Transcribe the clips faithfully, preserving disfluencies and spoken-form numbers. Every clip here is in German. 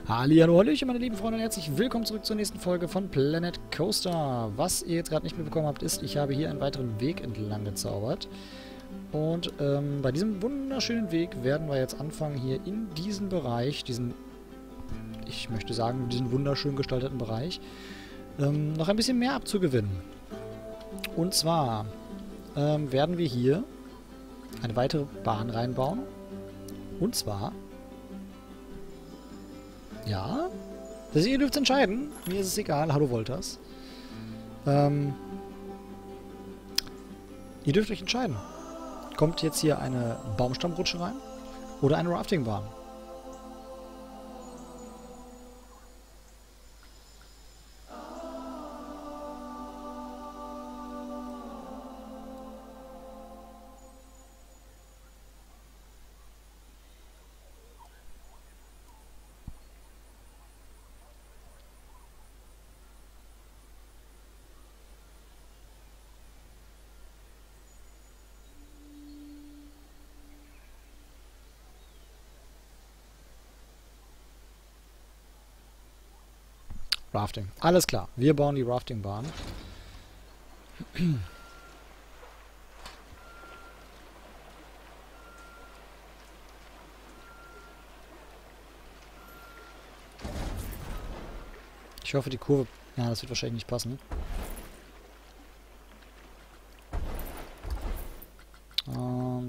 Hallihallo, Hallöchen, meine lieben Freunde und herzlich willkommen zurück zur nächsten Folge von Planet Coaster. Was ihr jetzt gerade nicht mitbekommen habt, ist, ich habe hier einen weiteren Weg entlang gezaubert. Und ähm, bei diesem wunderschönen Weg werden wir jetzt anfangen, hier in diesen Bereich, diesen, ich möchte sagen, diesen wunderschön gestalteten Bereich, ähm, noch ein bisschen mehr abzugewinnen. Und zwar ähm, werden wir hier eine weitere Bahn reinbauen. Und zwar... Ja? Das ihr dürft entscheiden. Mir ist es egal. Hallo Voltas. Ähm, ihr dürft euch entscheiden. Kommt jetzt hier eine Baumstammrutsche rein oder eine Raftingbahn? Rafting. Alles klar. Wir bauen die Raftingbahn. Ich hoffe, die Kurve... Ja, das wird wahrscheinlich nicht passen. Und...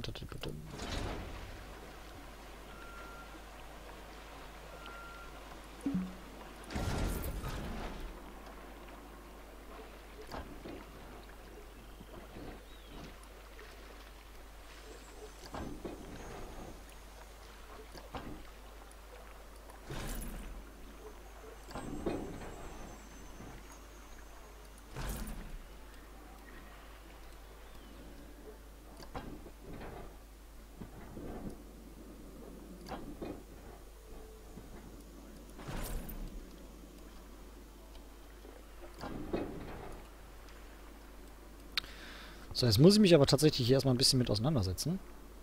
So, jetzt muss ich mich aber tatsächlich hier erstmal ein bisschen mit auseinandersetzen.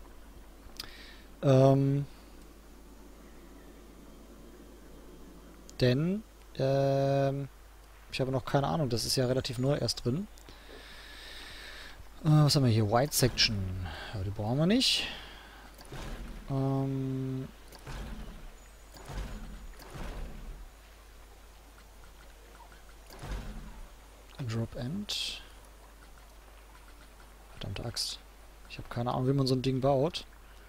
Ähm... Denn, ähm... ich habe noch keine Ahnung, das ist ja relativ neu erst drin. Äh, was haben wir hier? White Section. Ja, die brauchen wir nicht. Ähm... Drop End. Verdammte Axt. Ich habe keine Ahnung, wie man so ein Ding baut.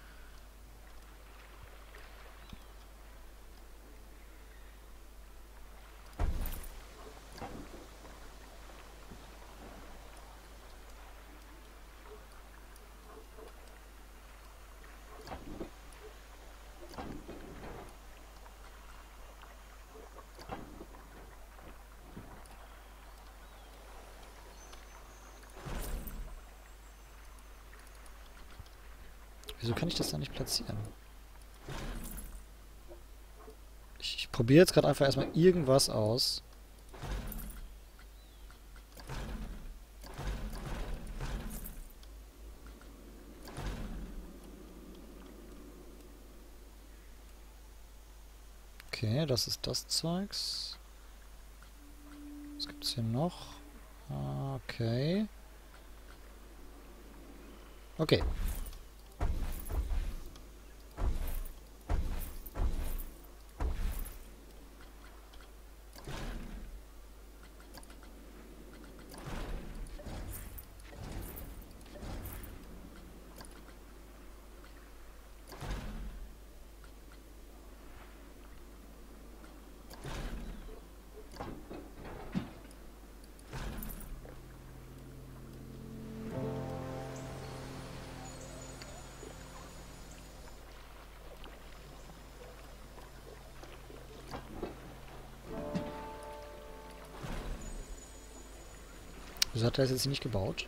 Wieso kann ich das da nicht platzieren? Ich, ich probiere jetzt gerade einfach erstmal irgendwas aus. Okay, das ist das Zeugs. Was gibt's hier noch? Okay. Okay. Wieso hat er das jetzt nicht gebaut?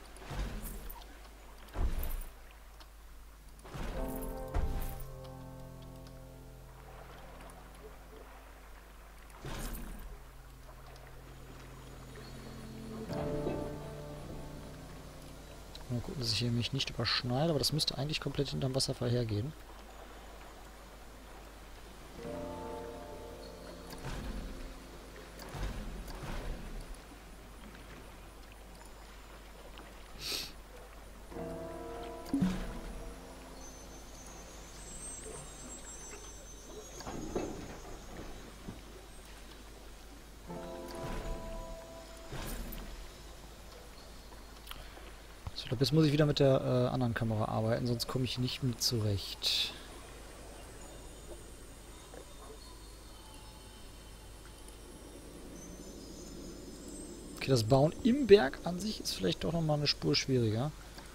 Mal gucken, dass ich hier mich nicht überschneide, aber das müsste eigentlich komplett hinterm Wasserfall hergehen. Ich glaube, jetzt muss ich wieder mit der äh, anderen Kamera arbeiten, sonst komme ich nicht mit zurecht. Okay, das Bauen im Berg an sich ist vielleicht doch nochmal eine Spur schwieriger.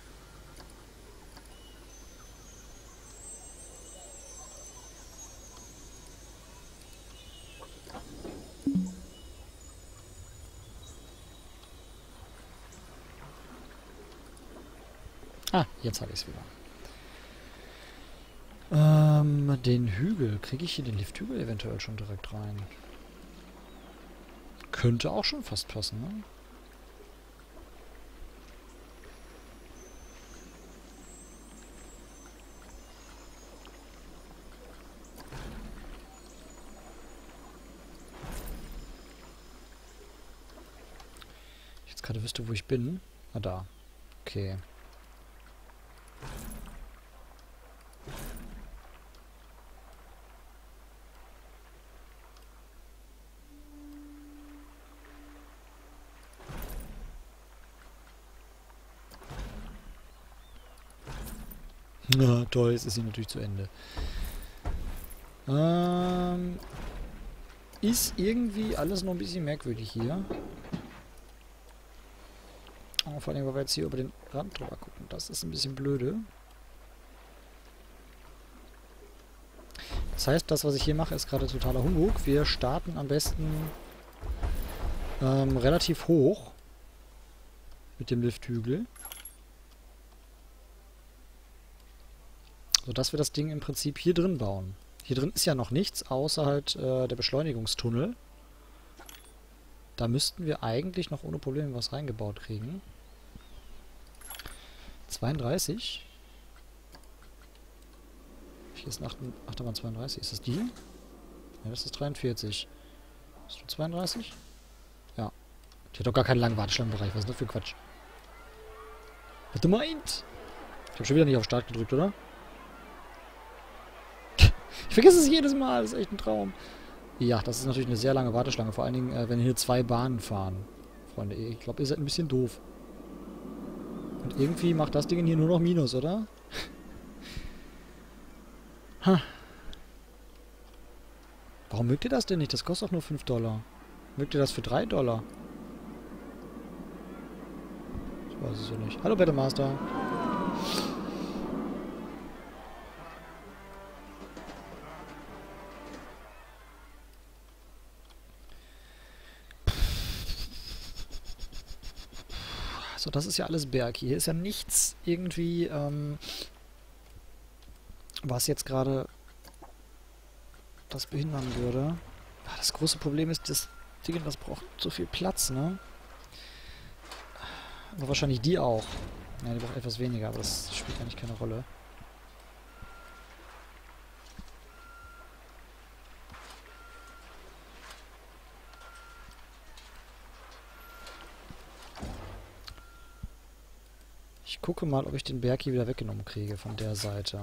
Ah, jetzt habe ich es wieder. Ähm, den Hügel. Kriege ich hier den Lifthügel eventuell schon direkt rein? Könnte auch schon fast passen, ne? Ich jetzt gerade wüsste, wo ich bin. Ah, da. Okay. Na, toll, jetzt ist sie natürlich zu Ende. Ähm, ist irgendwie alles noch ein bisschen merkwürdig hier. Oh, vor allem, weil wir jetzt hier über den Rand drüber gucken. Das ist ein bisschen blöde. Das heißt, das, was ich hier mache, ist gerade totaler Humbug. Wir starten am besten ähm, relativ hoch mit dem Lifthügel. Sodass wir das Ding im Prinzip hier drin bauen. Hier drin ist ja noch nichts, außer halt äh, der Beschleunigungstunnel. Da müssten wir eigentlich noch ohne Probleme was reingebaut kriegen. zweiunddreißig. Hier ist eine Achterbahn zweiunddreißig. Ist das die? Ja, das ist dreiundvierzig. Ist du zweiunddreißig? Ja. Die hat doch gar keinen langen Warteschlangenbereich. Was ist das für Quatsch? Was du meint? Ich habe schon wieder nicht auf Start gedrückt, oder? Ich vergesse es jedes Mal. Das ist echt ein Traum. Ja, das ist natürlich eine sehr lange Warteschlange. Vor allen Dingen, äh, wenn hier zwei Bahnen fahren. Freunde, ich glaube, ihr seid ein bisschen doof. Und irgendwie macht das Ding hier nur noch Minus, oder? Ha. Warum mögt ihr das denn nicht? Das kostet doch nur fünf Dollar. Mögt ihr das für drei Dollar? Ich weiß es ja nicht. Hallo, Battle Master. So, das ist ja alles Berg. Hier ist ja nichts irgendwie, ähm, was jetzt gerade das behindern würde. Das große Problem ist, das Ding, das braucht so viel Platz, ne? Aber wahrscheinlich die auch. Ja, die braucht etwas weniger, aber das spielt eigentlich keine Rolle. Ich gucke mal, ob ich den Berg hier wieder weggenommen kriege von der Seite.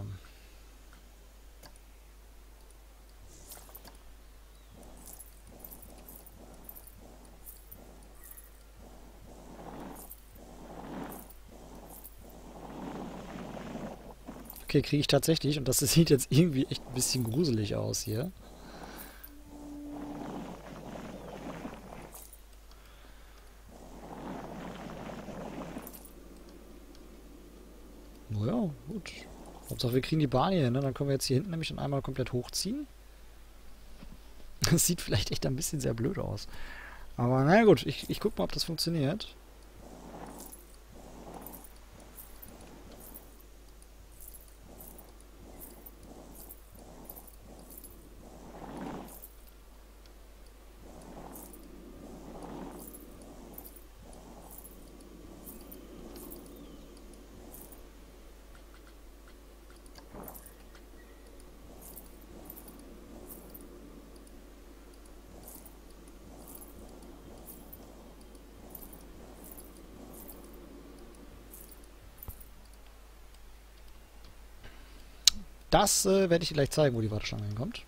Okay, kriege ich tatsächlich. Und das sieht jetzt irgendwie echt ein bisschen gruselig aus hier. Naja, gut. Hauptsache wir kriegen die Bahn hier hin, ne? Dann können wir jetzt hier hinten nämlich dann einmal komplett hochziehen. Das sieht vielleicht echt ein bisschen sehr blöd aus. Aber naja gut, ich, ich guck mal, ob das funktioniert. Das äh, werde ich dir gleich zeigen, wo die Warteschlange hinkommt.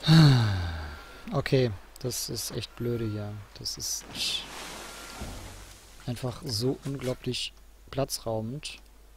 Okay, das ist echt blöde hier. Das ist einfach so unglaublich platzraubend.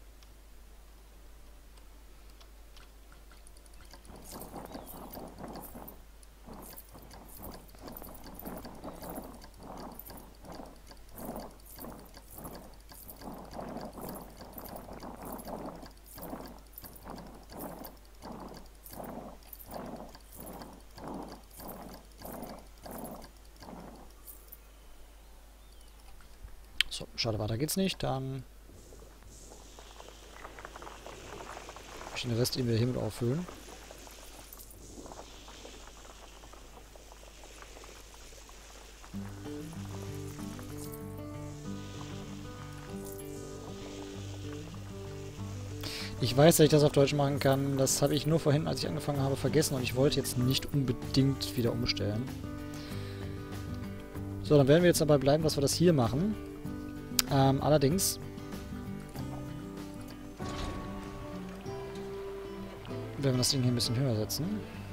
So, schade, weiter geht's nicht. Dann muss ich den Rest eben wieder Himmel auffüllen. Ich weiß, dass ich das auf Deutsch machen kann. Das habe ich nur vorhin, als ich angefangen habe, vergessen. Und ich wollte jetzt nicht unbedingt wieder umstellen. So, dann werden wir jetzt dabei bleiben, dass wir das hier machen. Ähm, allerdings werden wir das Ding hier ein bisschen höher setzen.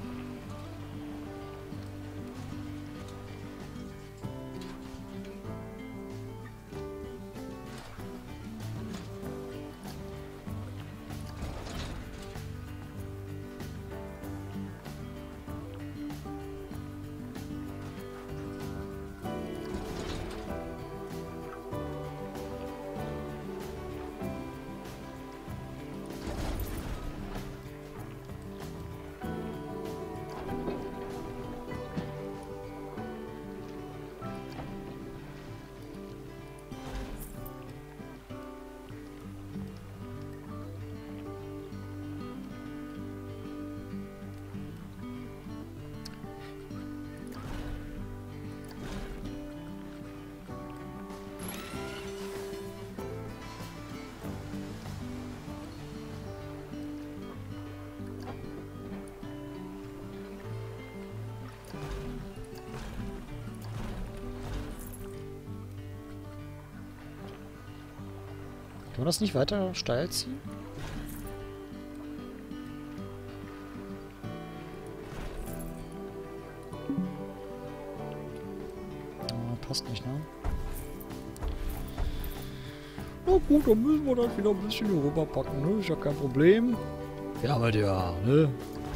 Kann man das nicht weiter steil ziehen? Oh, passt nicht, ne? Na gut, dann müssen wir das wieder ein bisschen hier rüberpacken, ne? Ist ja kein Problem. Ja, aber ja, ne?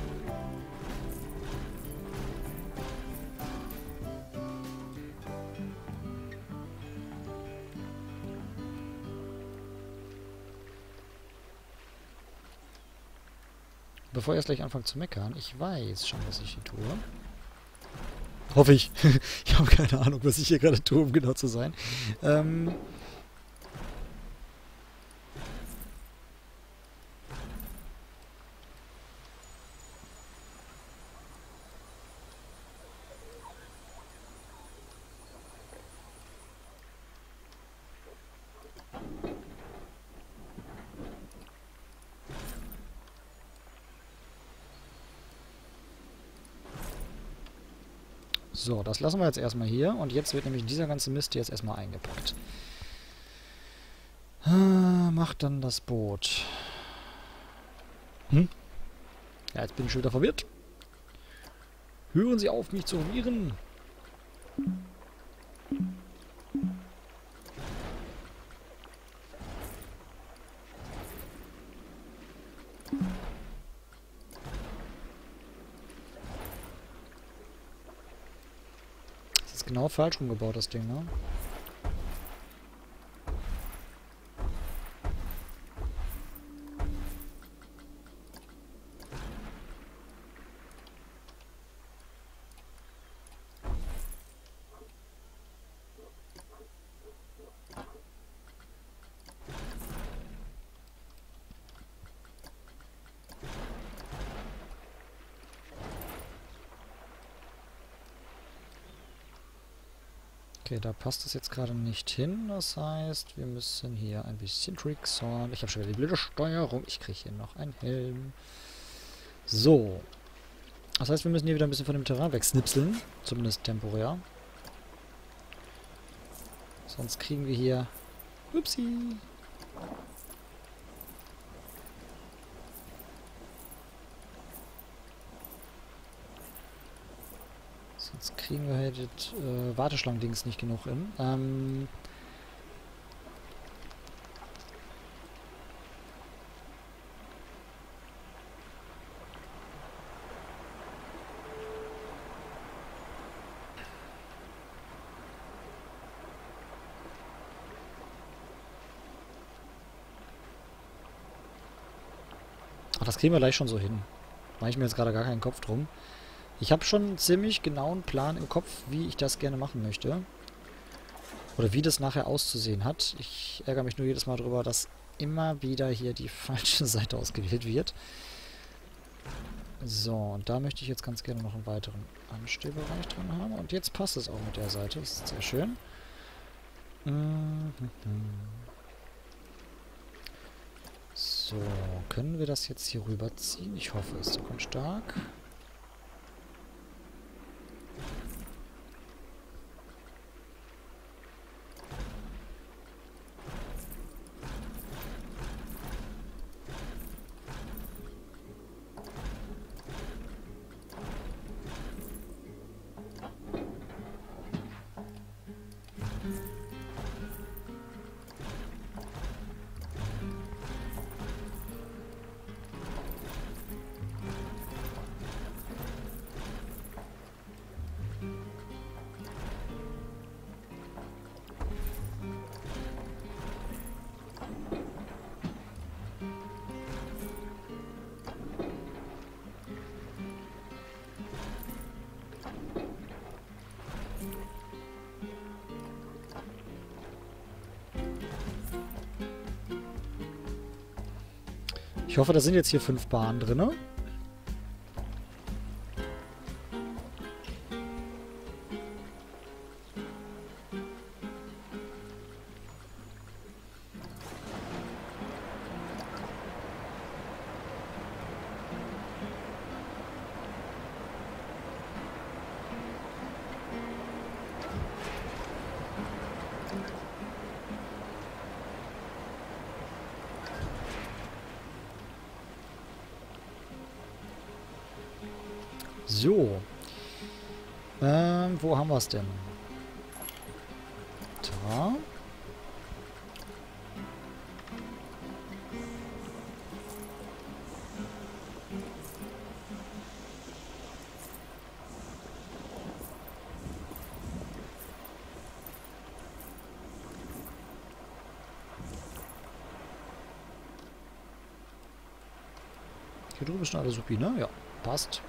Bevor ihr jetzt gleich anfangt zu meckern, ich weiß schon, was ich hier tue. Hoffe ich. Ich habe keine Ahnung, was ich hier gerade tue, um genau zu sein. Ähm... So, das lassen wir jetzt erstmal hier. Und jetzt wird nämlich dieser ganze Mist jetzt erstmal eingepackt. Ah, macht dann das Boot. Hm? Ja, jetzt bin ich schon wieder verwirrt. Hören Sie auf, mich zu verwirren. Das ist genau falsch rumgebaut, das Ding, ne? Okay, da passt es jetzt gerade nicht hin. Das heißt, wir müssen hier ein bisschen tricksen. Ich habe schon wieder die blöde Steuerung. Ich kriege hier noch einen Helm. So. Das heißt, wir müssen hier wieder ein bisschen von dem Terrain wegsnipseln. Zumindest temporär. Sonst kriegen wir hier... Upsi. Sonst kriegen wir halt das äh, Warteschlangendings nicht genug hin. Ähm... Ach, das kriegen wir gleich schon so hin. Mache ich mir jetzt gerade gar keinen Kopf drum. Ich habe schon einen ziemlich genauen Plan im Kopf, wie ich das gerne machen möchte. Oder wie das nachher auszusehen hat. Ich ärgere mich nur jedes Mal darüber, dass immer wieder hier die falsche Seite ausgewählt wird. So, und da möchte ich jetzt ganz gerne noch einen weiteren Anstehbereich drin haben. Und jetzt passt es auch mit der Seite. Das ist sehr schön. Mhm. So, können wir das jetzt hier rüberziehen? Ich hoffe es. So, kommt stark. Ich hoffe, da sind jetzt hier fünf Bahnen drin. So. Ähm, wo haben wir es denn? Da. Hier drüben ist schon alles supi, ne? Ja, passt.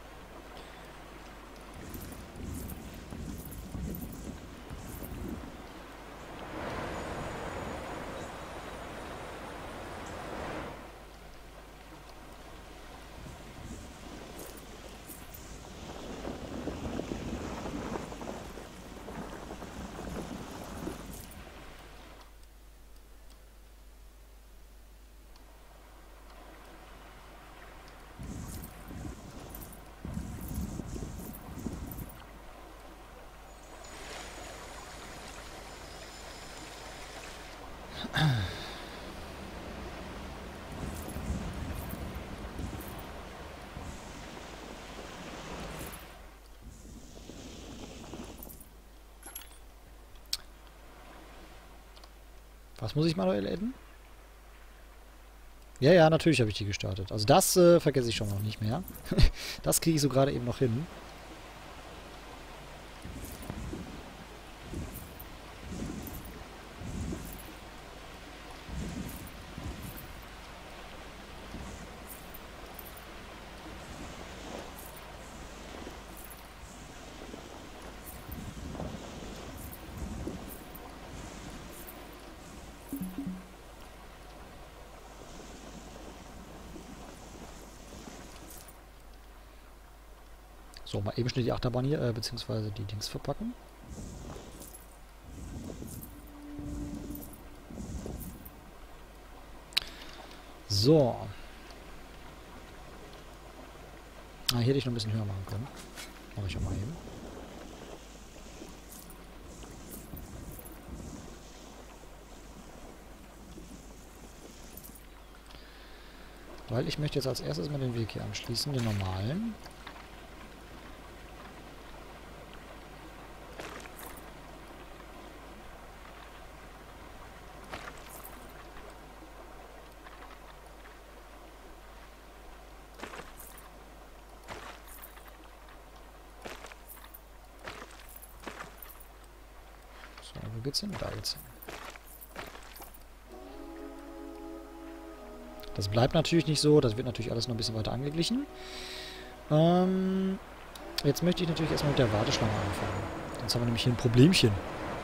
Was muss ich manuell adden? Ja, ja, natürlich habe ich die gestartet. Also das äh, vergesse ich schon noch nicht mehr. Das kriege ich so gerade eben noch hin. So, mal eben schnell die Achterbahn hier, äh, beziehungsweise die Dings verpacken. So. Ah, hier hätte ich noch ein bisschen höher machen können. Mache ich auch mal eben. Weil ich möchte jetzt als erstes mal den Weg hier anschließen, den normalen. So, wo geht's hin? Da geht's hin. Das bleibt natürlich nicht so. Das wird natürlich alles noch ein bisschen weiter angeglichen. Ähm, jetzt möchte ich natürlich erstmal mit der Warteschlange anfangen. Sonst haben wir nämlich hier ein Problemchen.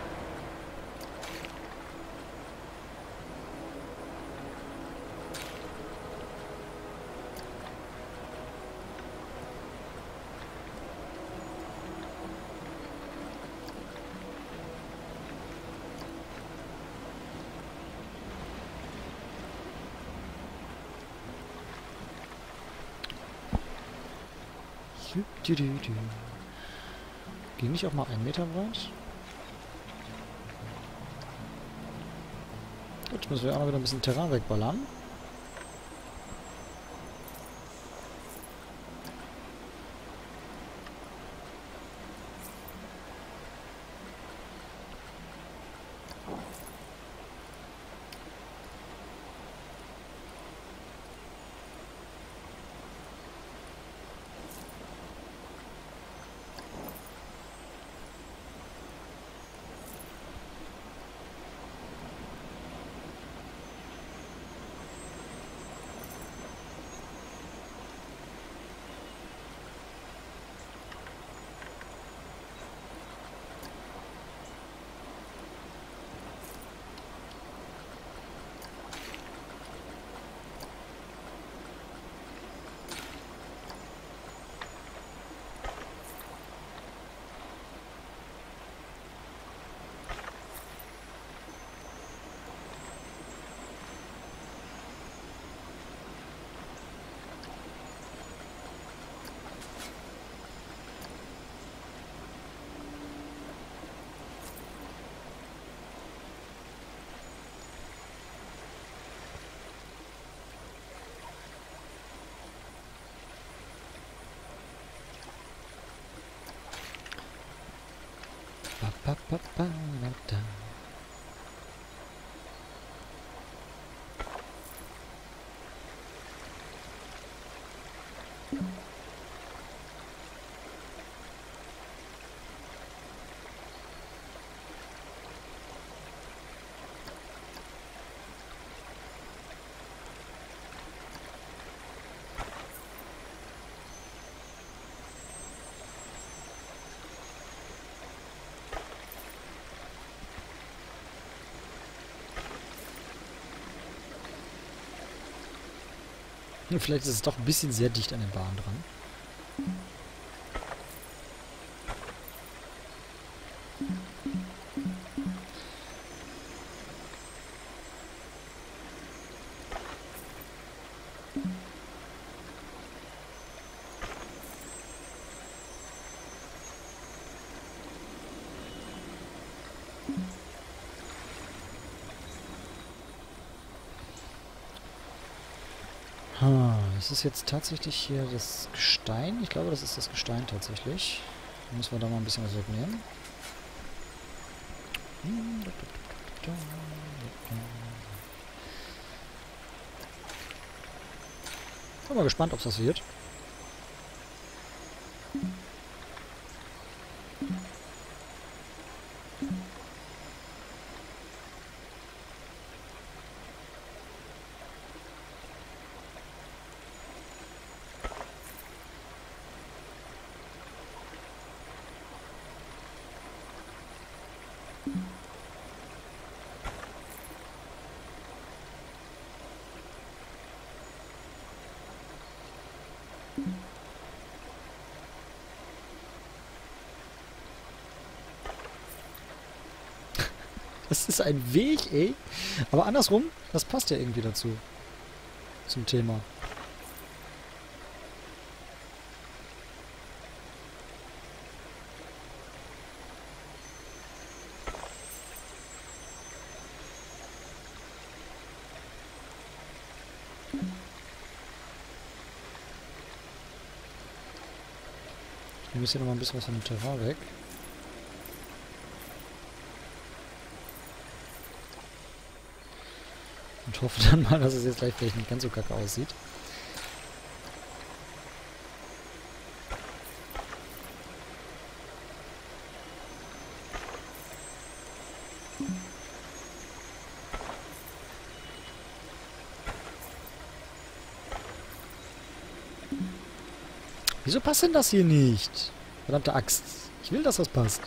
Ging nicht auch mal einen Meter breit? Gut, müssen wir auch mal wieder ein bisschen Terrain wegballern. Ba, ba, ba, ba, da, da. Vielleicht ist es doch ein bisschen sehr dicht an den Bahnen dran. Das ist jetzt tatsächlich hier das Gestein. Ich glaube, das ist das Gestein tatsächlich. Da müssen wir da mal ein bisschen was wegnehmen. Bin mal gespannt, ob es das wird. Das ist ein Weg, ey. Aber andersrum, das passt ja irgendwie dazu. Zum Thema. Ich nehme jetzt hier nochmal ein bisschen was von dem Terrain weg. Und hoffe dann mal, dass es jetzt gleich vielleicht nicht ganz so kacke aussieht. Wieso passt denn das hier nicht? Verdammte Axt. Ich will, dass das passt.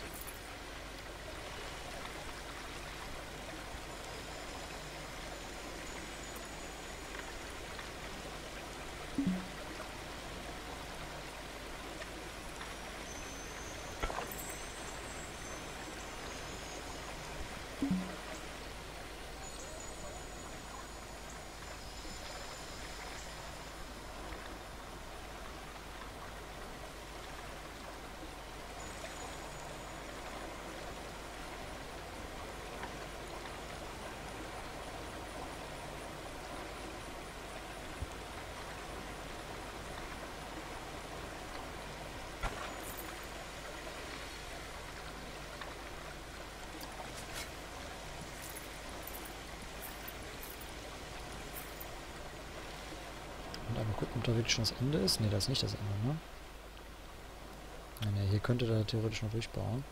Und einmal gucken, ob da wirklich schon das Ende ist. Ne, das ist nicht das Ende, ne? Ja, ne, hier könnte der theoretisch noch durchbauen.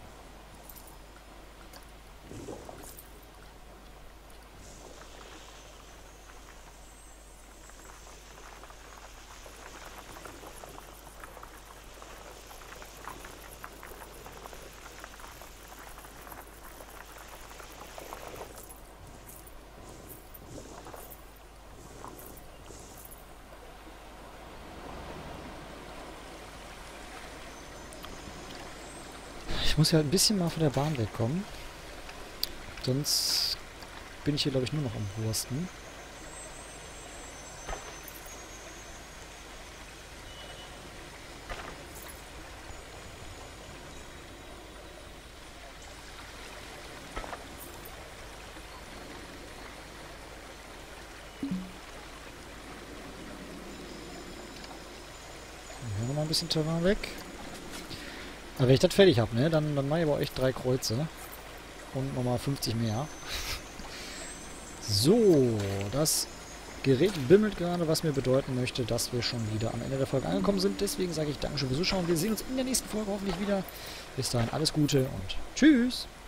Ich muss ja ein bisschen mal von der Bahn wegkommen. Sonst bin ich hier, glaube ich, nur noch am Wursten. Hier nochmal ein bisschen Terrain weg. Aber wenn ich das fertig habe, ne, dann, dann mache ich aber echt drei Kreuze. Und nochmal fünfzig mehr. So, das Gerät bimmelt gerade, was mir bedeuten möchte, dass wir schon wieder am Ende der Folge angekommen sind. Deswegen sage ich Dankeschön fürs Zuschauen. Wir sehen uns in der nächsten Folge hoffentlich wieder. Bis dahin alles Gute und tschüss!